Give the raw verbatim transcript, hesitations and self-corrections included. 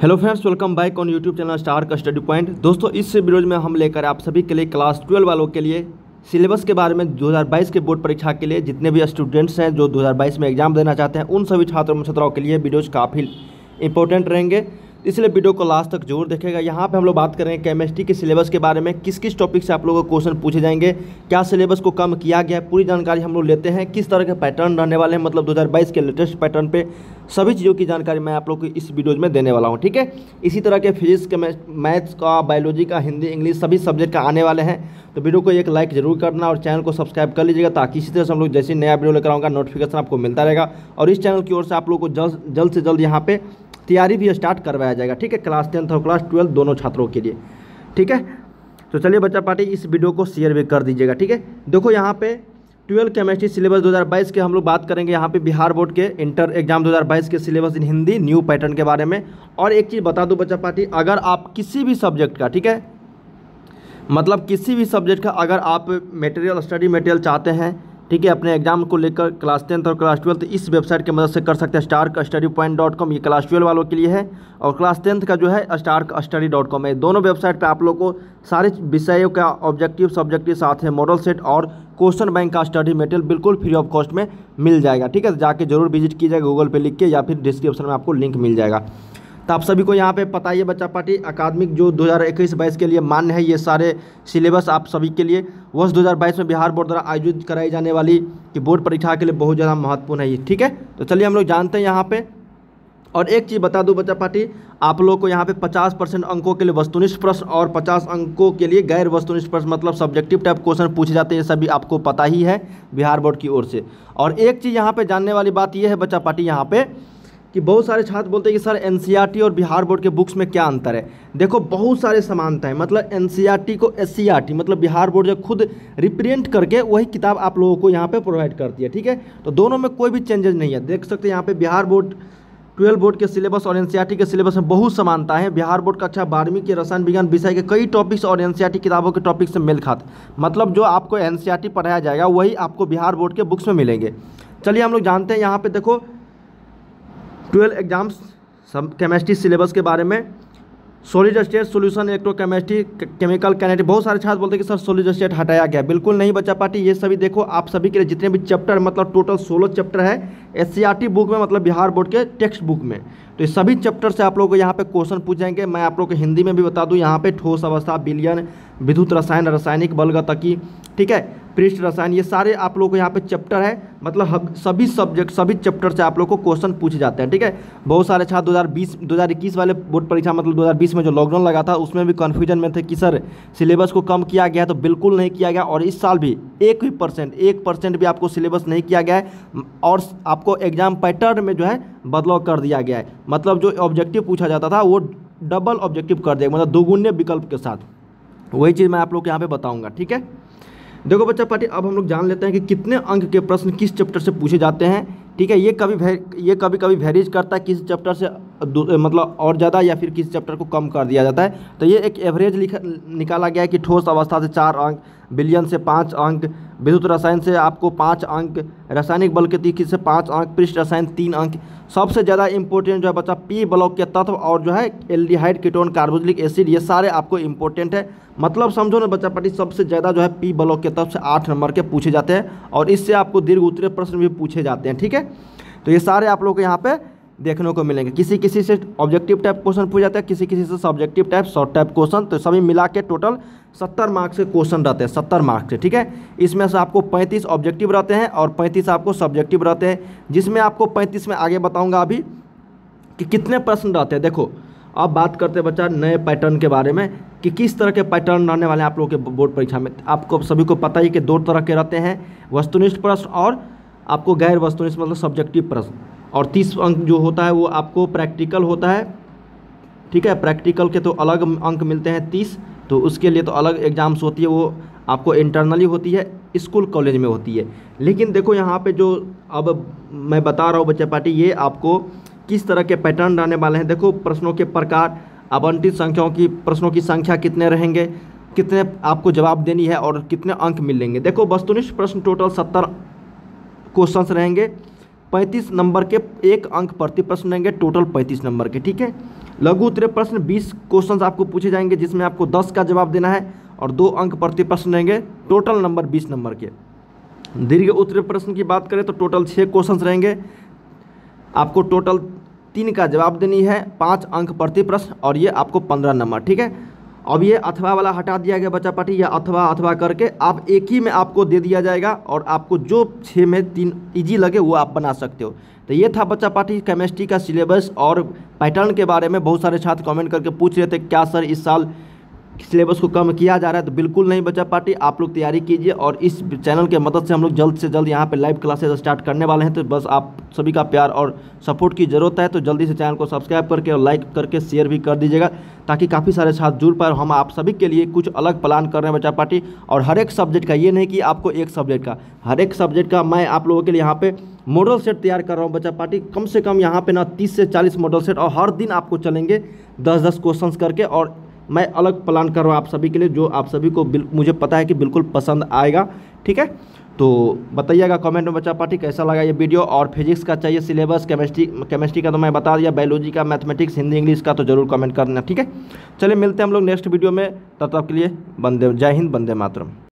Hello friends, welcome back on YouTube channel star का study point. दोस्तों, इस video में हम लेकर आप सभी के लिए क्लास ट्वेल्व वालों के लिए सिलेबस के बारे में दो हज़ार बाईस के बोर्ड परीक्षा के लिए जितने भी स्टूडेंट्स हैं जो दो हज़ार बाईस में एग्जाम देना चाहते हैं उन सभी छात्रों छात्राओं के लिए वीडियोज़ काफ़ी इंपॉर्टेंट रहेंगे, इसलिए वीडियो को लास्ट तक जरूर देखेगा। यहाँ पे हम लोग बात करेंगे केमिस्ट्री के सिलेबस के बारे में, किस किस टॉपिक से आप लोगों को क्वेश्चन पूछे जाएंगे, क्या सिलेबस को कम किया गया है, पूरी जानकारी हम लोग लेते हैं। किस तरह के पैटर्न रहने वाले हैं, मतलब दो हज़ार बाईस के लेटेस्ट पैटर्न पे सभी चीज़ों की जानकारी मैं आप लोग को इस वीडियो में देने वाला हूँ, ठीक है। इसी तरह के फिजिक्स के, मैथ्स का, बायोलॉजी का, हिंदी, इंग्लिश सभी सब्जेक्ट का आने वाले हैं, तो वीडियो को एक लाइक जरूर करना और चैनल को सब्सक्राइब कर लीजिएगा, ताकि इसी तरह से हम लोग जैसे नया वीडियो लेकर आऊँगा नोटिफिकेशन आपको मिलता रहेगा। और इस चैनल की ओर से आप लोग को जल्द जल्द से जल्द यहाँ पे तैयारी भी स्टार्ट करवाया जाएगा, ठीक है, क्लास टेंथ और क्लास ट्वेल्व दोनों छात्रों के लिए, ठीक है। तो चलिए बच्चा पार्टी इस वीडियो को शेयर भी कर दीजिएगा, ठीक है। देखो यहाँ पे ट्वेल्व केमिस्ट्री सिलेबस दो हज़ार बाईस के हम लोग बात करेंगे यहाँ पे बिहार बोर्ड के इंटर एग्जाम दो हज़ार बाईस के syllabus in Hindi new pattern के बारे में। और एक चीज़ बता दूं बच्चा पार्टी, अगर आप किसी भी सब्जेक्ट का, ठीक है, मतलब किसी भी सब्जेक्ट का अगर आप मटेरियल स्टडी मटेरियल चाहते हैं, ठीक है, अपने एग्जाम को लेकर क्लास टेंथ और क्लास ट्वेल्थ, इस वेबसाइट की मदद से कर सकते हैं। स्टार का स्टडी पॉइंट डॉट कॉम ये क्लास ट्वेल्व वालों के लिए है और क्लास टेंथ का जो है स्टार का स्टडी डॉट कॉम है। दोनों वेबसाइट पे आप लोग को सारे विषयों का ऑब्जेक्टिव सब्जेक्टिव साथ है मॉडल सेट और क्वेश्चन बैंक का स्टडी मटेरियल बिल्कुल फ्री ऑफ कॉस्ट में मिल जाएगा, ठीक है। जाके जरूर विजिट कीजिएगा गूगल पे लिख के, या फिर डिस्क्रिप्शन में आपको लिंक मिल जाएगा। तो आप सभी को यहाँ पे पता ही है बच्चा पार्टी, अकादमिक जो दो हज़ार इक्कीस बाईस के लिए मान्य है, ये सारे सिलेबस आप सभी के लिए वर्ष दो हज़ार बाईस में बिहार बोर्ड द्वारा आयोजित कराई जाने वाली कि बोर्ड परीक्षा के लिए बहुत ज़्यादा महत्वपूर्ण है ये, ठीक है। तो चलिए हम लोग जानते हैं यहाँ पे। और एक चीज़ बता दूं बच्चा पार्टी, आप लोग को यहाँ पे पचास परसेंट अंकों के लिए वस्तुनिष्ठ प्रश्न और पचास अंकों के लिए गैर वस्तुनिष्ठ प्रश्न, मतलब सब्जेक्टिव टाइप क्वेश्चन पूछे जाते हैं, ये सभी आपको पता ही है बिहार बोर्ड की ओर से। और एक चीज़ यहाँ पे जानने वाली बात यह है बच्चा पार्टी यहाँ पे कि बहुत सारे छात्र बोलते हैं कि सर एनसीईआरटी और बिहार बोर्ड के बुक्स में क्या अंतर है। देखो बहुत सारे समानता है, मतलब एनसीईआरटी को एससीईआरटी मतलब बिहार बोर्ड जो खुद रिप्रेजेंट करके वही किताब आप लोगों को यहाँ पे प्रोवाइड करती है, ठीक है। तो दोनों में कोई भी चेंजेस नहीं है। देख सकते हैं यहाँ पे बिहार बोर्ड ट्वेल्व बोर्ड के सिलेबस और एनसीईआरटी के सिलेबस में बहुत समानता है। बिहार बोर्ड कक्षा बारहवीं के रसायन विज्ञान विषय के कई टॉपिक्स और एनसीईआरटी किताबों के टॉपिक से मेल खाते, मतलब जो आपको एनसीईआरटी पढ़ाया जाएगा वही आपको बिहार बोर्ड के बुक्स में मिलेंगे। चलिए हम लोग जानते हैं यहाँ पे, देखो ट्वेल्व एग्जाम्स सब केमिस्ट्री सिलेबस के बारे में। Solid state solution, electrochemistry, chemical kinetics. बहुत सारे छात्र बोलते हैं कि सर सॉलिड स्टेट हटाया गया, बिल्कुल नहीं बच्चा पार्टी। ये सभी देखो आप सभी के लिए जितने भी चैप्टर, मतलब टोटल सोलह चैप्टर है एससीईआरटी बुक में, मतलब बिहार बोर्ड के टेक्स्ट बुक में। तो ये सभी चैप्टर से आप लोगों को यहाँ पे क्वेश्चन पूछ जाएंगे। मैं आप लोग को हिंदी में भी बता दूँ, यहाँ पे ठोस अवस्था, विलयन, विद्युत रसायन, रासायनिक बलगतकी, ठीक है, पृष्ठ रसायन, ये सारे आप लोगों को यहाँ पे चैप्टर है, मतलब सभी सब्जेक्ट सभी चैप्टर से आप लोग को क्वेश्चन पूछे जाते हैं, ठीक है। बहुत सारे छात्र दो हज़ार बीस दो हज़ार इक्कीस वाले बोर्ड परीक्षा, मतलब दो हज़ार बीस में जो लॉकडाउन लगा था उसमें भी कन्फ्यूजन में थे कि सर सिलेबस को कम किया गया, तो बिल्कुल नहीं किया गया। और इस साल भी एक भी परसेंट एक परसेंट भी आपको सिलेबस नहीं किया गया है और आपको एग्जाम पैटर्न में जो है बदलाव कर दिया गया है। मतलब जो ऑब्जेक्टिव पूछा जाता था वो डबल ऑब्जेक्टिव कर दिया, मतलब दोगुने विकल्प के साथ। वही चीज़ मैं आप लोग को यहाँ पे बताऊँगा, ठीक है। देखो बच्चा पार्टी, अब हम लोग जान लेते हैं कि कितने अंक के प्रश्न किस चैप्टर से पूछे जाते हैं, ठीक है। ये कभी ये कभी कभी वेरीज करता है, किस चैप्टर से मतलब और ज़्यादा या फिर किस चैप्टर को कम कर दिया जाता है। तो ये एक एवरेज लिखा निकाला गया है कि ठोस अवस्था से चार अंक, विलयन से पाँच अंक, विद्युत रसायन से आपको पाँच अंक, रासायनिक बलगतिकी से पाँच अंक, पृष्ठ रसायन तीन अंक। सबसे ज़्यादा इंपॉर्टेंट जो है बच्चा पी ब्लॉक के तत्व और जो है एल्डिहाइड, कीटोन, कार्बोक्सिलिक एसिड, ये सारे आपको इंपॉर्टेंट है। मतलब समझो ना बच्चा पार्टी, सबसे ज़्यादा जो है पी ब्लॉक के तत्व से आठ नंबर के पूछे जाते हैं और इससे आपको दीर्घ उत्तरीय प्रश्न भी पूछे जाते हैं, ठीक है। तो ये सारे आप लोग को यहाँ पे देखने को मिलेंगे। किसी किसी से ऑब्जेक्टिव टाइप क्वेश्चन पूछे जाते हैं, किसी किसी से subjective type, short type question. तो सभी मिला के टोटल सत्तर मार्क्स के क्वेश्चन रहते हैं, सत्तर मार्क्स के, ठीक है। इसमें से आपको पैंतीस ऑब्जेक्टिव रहते हैं और पैंतीस आपको सब्जेक्टिव रहते हैं, जिसमें आपको पैंतीस में आगे बताऊँगा अभी कि कितने प्रश्न रहते हैं। देखो अब बात करते हैं बच्चा नए पैटर्न के बारे में कि किस तरह के पैटर्न रहने वाले हैं आप लोगों के बोर्ड परीक्षा में। आपको सभी को पता ही कि दो तरह के रहते हैं, वस्तुनिष्ठ प्रश्न और आपको गैर वस्तुनिष्ठ मतलब सब्जेक्टिव प्रश्न। और तीस अंक जो होता है वो आपको प्रैक्टिकल होता है, ठीक है। प्रैक्टिकल के तो अलग अंक मिलते हैं तीस, तो उसके लिए तो अलग एग्जाम्स होती है, वो आपको इंटरनली होती है, स्कूल कॉलेज में होती है। लेकिन देखो यहाँ पे जो अब मैं बता रहा हूँ बच्चा पार्टी, ये आपको किस तरह के पैटर्न रहने वाले हैं। देखो प्रश्नों के प्रकार, आवंटित संख्याओं की, प्रश्नों की संख्या कितने रहेंगे, कितने आपको जवाब देनी है और कितने अंक मिलेंगे। देखो वस्तुनिष्ठ प्रश्न टोटल सत्तर क्वेश्चंस रहेंगे, पैंतीस नंबर के एक अंक प्रति प्रश्न रहेंगे, टोटल पैंतीस नंबर के। ठीक है, लघु उत्तरीय प्रश्न बीस क्वेश्चन आपको पूछे जाएंगे जिसमें आपको दस का जवाब देना है और दो अंक प्रति प्रश्न रहेंगे, टोटल नंबर बीस नंबर के। दीर्घ उत्तरीय प्रश्न की बात करें तो टोटल छः क्वेश्चन रहेंगे, आपको टोटल तीन का जवाब देनी है, पाँच अंक प्रति प्रश्न और ये आपको पंद्रह नंबर। ठीक है, अब ये अथवा वाला हटा दिया गया बच्चा पार्टी, या अथवा अथवा करके आप एक ही में आपको दे दिया जाएगा और आपको जो छः में तीन इजी लगे वो आप बना सकते हो। तो ये था बच्चा पार्टी केमिस्ट्री का सिलेबस और पैटर्न के बारे में। बहुत सारे छात्र कमेंट करके पूछ रहे थे क्या सर इस साल सिलेबस को कम किया जा रहा है, तो बिल्कुल नहीं बच्चा पार्टी, आप लोग तैयारी कीजिए और इस चैनल के मदद से हम लोग जल्द से जल्द यहाँ पे लाइव क्लासेस स्टार्ट करने वाले हैं। तो बस आप सभी का प्यार और सपोर्ट की ज़रूरत है, तो जल्दी से चैनल को सब्सक्राइब करके और लाइक करके शेयर भी कर दीजिएगा ताकि काफ़ी सारे छात्र जुड़ पाए। हम आप सभी के लिए कुछ अलग प्लान कर रहे हैं बच्चा पार्टी, और हर एक सब्जेक्ट का, ये नहीं कि आपको एक सब्जेक्ट का, हर एक सब्जेक्ट का मैं आप लोगों के लिए यहाँ पे मॉडल सेट तैयार कर रहा हूँ बच्चा पार्टी। कम से कम यहाँ पे ना तीस से चालीस मॉडल सेट, और हर दिन आपको चलेंगे दस दस क्वेश्चन करके, और मैं अलग प्लान कर रहा हूँ आप सभी के लिए जो आप सभी को मुझे पता है कि बिल्कुल पसंद आएगा। ठीक है, तो बताइएगा कमेंट में बच्चा पार्टी कैसा लगा ये वीडियो, और फिजिक्स का चाहिए सिलेबस, केमिस्ट्री केमिस्ट्री का तो मैं बता दिया, बायोलॉजी का, मैथमेटिक्स, हिंदी, इंग्लिश का तो जरूर कमेंट करना। ठीक है, चलिए मिलते हैं हम लोग नेक्स्ट वीडियो में, तब तक के लिए वंदे, जय हिंद, वंदे मातरम।